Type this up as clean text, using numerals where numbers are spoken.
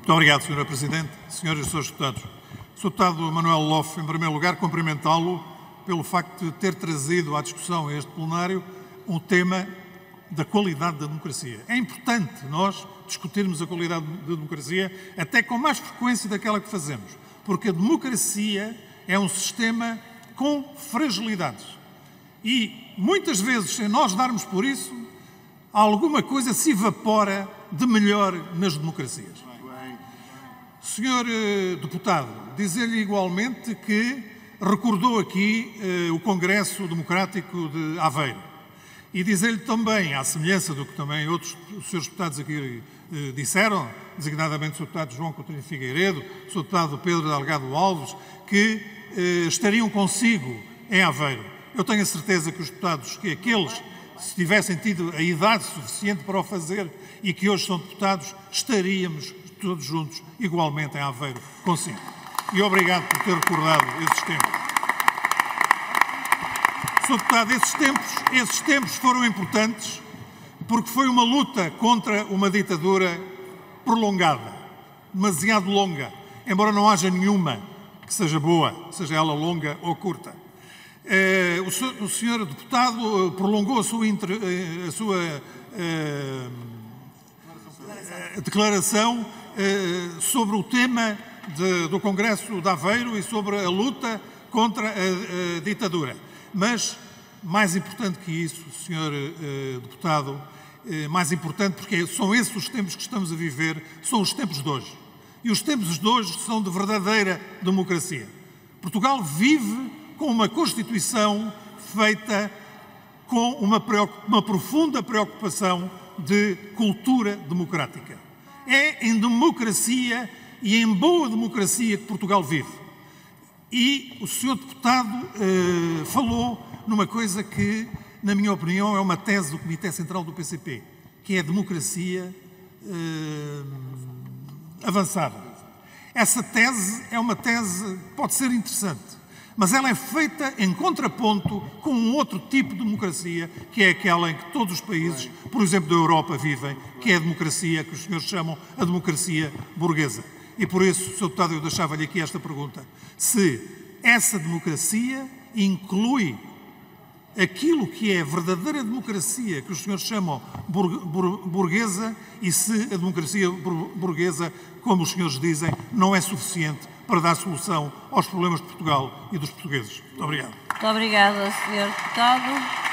Muito obrigado, Sra. Presidente. Senhoras e Srs. Deputados. Sr. Deputado Manuel Lofe, em primeiro lugar, cumprimentá-lo pelo facto de ter trazido à discussão a este plenário um tema da qualidade da democracia. É importante nós discutirmos a qualidade da democracia até com mais frequência daquela que fazemos, porque a democracia é um sistema com fragilidades. E, muitas vezes, sem nós darmos por isso, alguma coisa se evapora de melhor nas democracias. Senhor Deputado, dizer-lhe igualmente que recordou aqui o Congresso Democrático de Aveiro e dizer-lhe também, à semelhança do que também outros Srs. Deputados aqui disseram, designadamente o Sr. Deputado João Coutinho Figueiredo, o Sr. Deputado Pedro Delgado Alves, que estariam consigo em Aveiro. Eu tenho a certeza que os deputados, que aqueles, se tivessem tido a idade suficiente para o fazer e que hoje são deputados, estaríamos todos juntos, igualmente em Aveiro, consigo. E obrigado por ter recordado esses tempos. Sr. Deputado, esses tempos foram importantes porque foi uma luta contra uma ditadura prolongada, demasiado longa, embora não haja nenhuma que seja boa, seja ela longa ou curta. O Sr. Deputado prolongou a sua declaração sobre o tema do Congresso de Aveiro e sobre a luta contra a ditadura. Mas, mais importante que isso, Sr. Deputado, mais importante porque são esses os tempos que estamos a viver, são os tempos de hoje. E os tempos de hoje são de verdadeira democracia. Portugal vive com uma Constituição feita com uma profunda preocupação de cultura democrática. É em democracia e em boa democracia que Portugal vive. E o Sr. Deputado falou numa coisa que, na minha opinião, é uma tese do Comitê Central do PCP, que é a democracia avançada. Essa tese é uma tese que pode ser interessante, mas ela é feita em contraponto com um outro tipo de democracia, que é aquela em que todos os países, por exemplo, da Europa, vivem, que é a democracia que os senhores chamam a democracia burguesa. E por isso, Sr. Deputado, eu deixava-lhe aqui esta pergunta. Se essa democracia inclui aquilo que é a verdadeira democracia que os senhores chamam burguesa e se a democracia burguesa, como os senhores dizem, não é suficiente para dar solução aos problemas de Portugal e dos portugueses. Muito obrigado. Muito obrigada, Sr. Deputado.